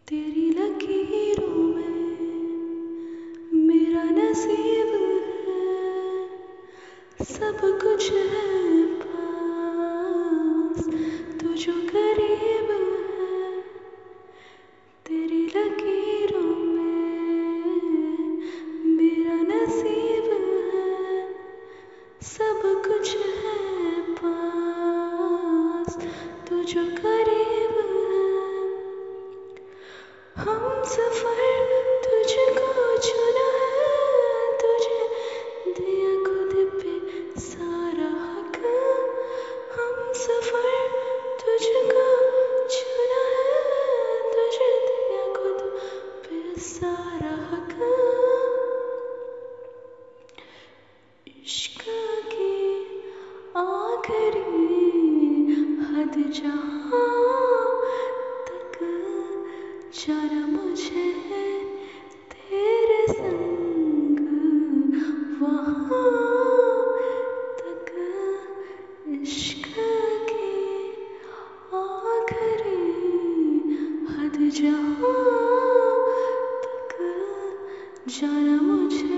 तेरी लकीरों में मेरा नसीब है, सब कुछ है पास, तू जो करीब है। तेरी लकीरों में मेरा नसीब है, सब कुछ है पास, तू जो करीब है। हम सफर तुझको चुना है, तुझे दिया खुद पे सारा हक। हम सफर तुझको चुना है, तुझे दिया खुद पे सारा हक। इश्क की आखिरी हद जहाँ तक जाना मुझे तेरे संग, वहाँ तक। इश्क की आखिरी हद जहाँ तक जाना मुझे